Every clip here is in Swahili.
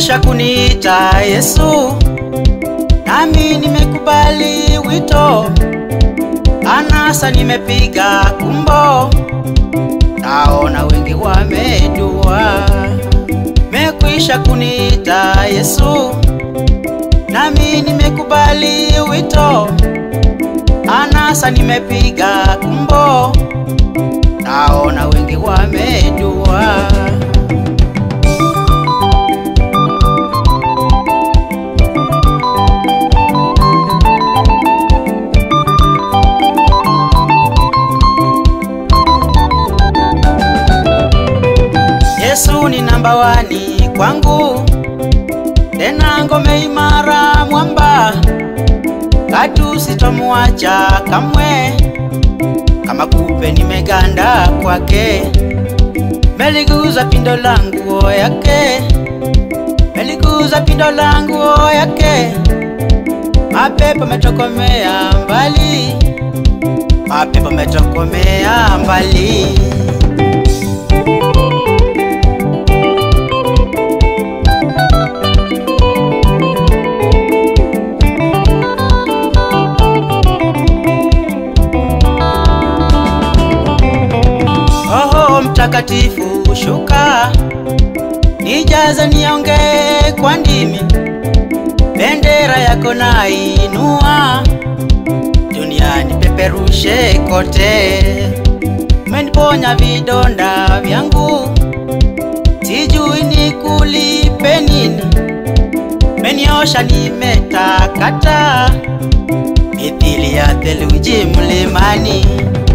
Umekwisha kuniita Yesu, nami nimekubali wito. Anasa nimepiga kumbo, naona wengi wamedua. Umekwisha kuniita Yesu, nami nimekubali wito. Anasa nimepiga kumbo, naona wengi wamedua. Yesu ni namba wani kwangu, tena ngome imara mwamba. Katu sitomuacha kamwe, kama kupe nimeganda kwake. Meliguza pindo langu yake, meliguza pindo langu yake. Mapepo metokomea mbali, mapepo metokomea mbali. Mtakatifu shuka, nijaze nionge kwa ndimi. Bendera yako nainua, duniani peperushe kote. Umeniponya vidonda vyangu, sijui nikulipe nini. Umeniosha nimetakata, mithili ya theluji mlimani.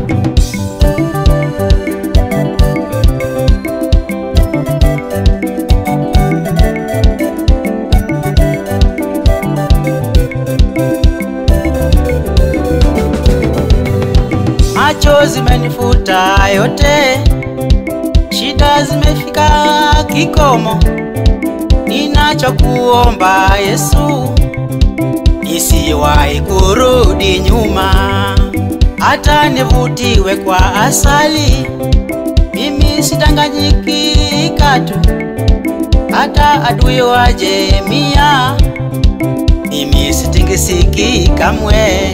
Machozi menifuta yote, shida zimefika kikomo. Ninachokuomba Yesu, nisiwahi kurudi nyuma. Hata nivutiwe kwa asali, mimi sitanganyiki katu. Hata adui waje mia, mimi sitingisiki kamwe.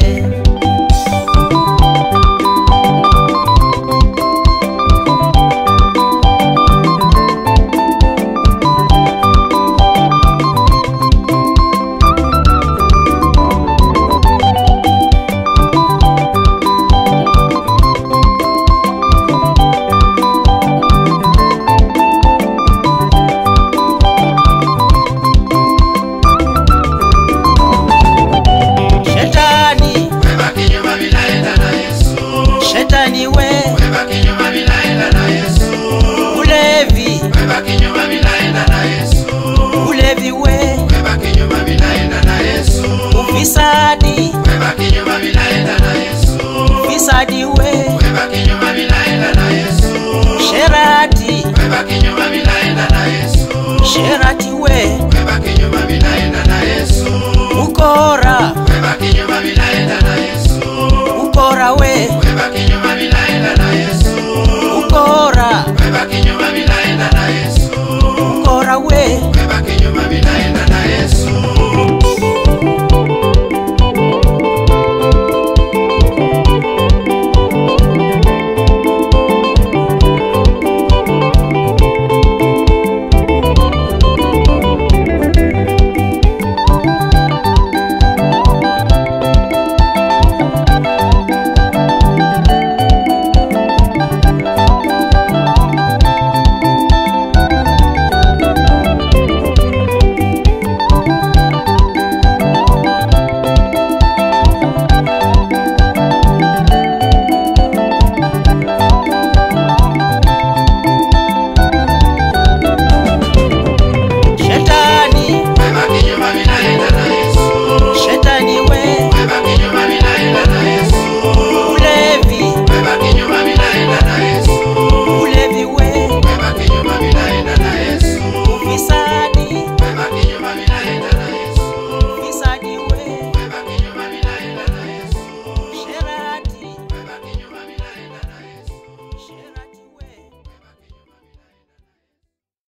Shetani we, weba kinyuma milaenda na Yesu. Ulevi, weba kinyuma milaenda na Yesu. ulevi we, weba kinyuma milaenda na Yesu. ufisadi, weba kinyuma milaenda na Yesu. ufisadi we, weba kinyuma milaenda na Yesu. sherati, weba kinyuma milaenda na Yesu. sherati we, weba kinyuma milaenda na Yesu. ukora,